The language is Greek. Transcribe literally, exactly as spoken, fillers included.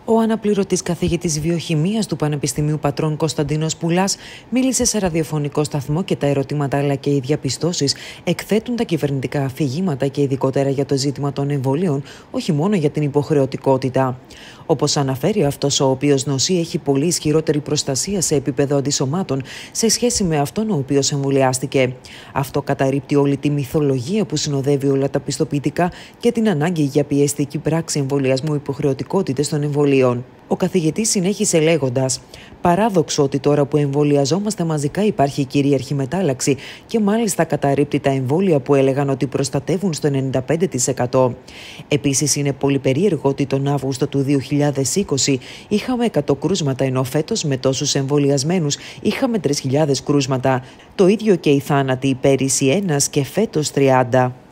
Ο αναπληρωτής καθηγητής βιοχημίας του Πανεπιστημίου Πατρών Κωνσταντίνος Πουλάς μίλησε σε ραδιοφωνικό σταθμό και τα ερωτήματα αλλά και οι διαπιστώσεις εκθέτουν τα κυβερνητικά αφηγήματα και ειδικότερα για το ζήτημα των εμβολίων, όχι μόνο για την υποχρεωτικότητα. Όπως αναφέρει, αυτός ο οποίος νοσεί έχει πολύ ισχυρότερη προστασία σε επίπεδο αντισωμάτων σε σχέση με αυτόν ο οποίος εμβολιάστηκε. Αυτό καταρρίπτει όλη τη μυθολογία που συνοδεύει όλα τα πιστοποιητικά και την ανάγκη για πιεστική πράξη εμβολιασμού υποχρεωτικότητες των εμβολίων. Ο καθηγητής συνέχισε λέγοντας: «Παράδοξο ότι τώρα που εμβολιαζόμαστε μαζικά υπάρχει κυρίαρχη μετάλλαξη και μάλιστα καταρρίπτει τα εμβόλια που έλεγαν ότι προστατεύουν στο ενενήντα πέντε τοις εκατό. Επίσης, είναι πολύ περίεργο ότι τον Αύγουστο του δύο χιλιάδες είκοσι είχαμε εκατό κρούσματα, ενώ φέτος με τόσους εμβολιασμένους είχαμε τρεις χιλιάδες κρούσματα. Το ίδιο και οι θάνατοι, πέρυσι ένας και φέτος τριάντα».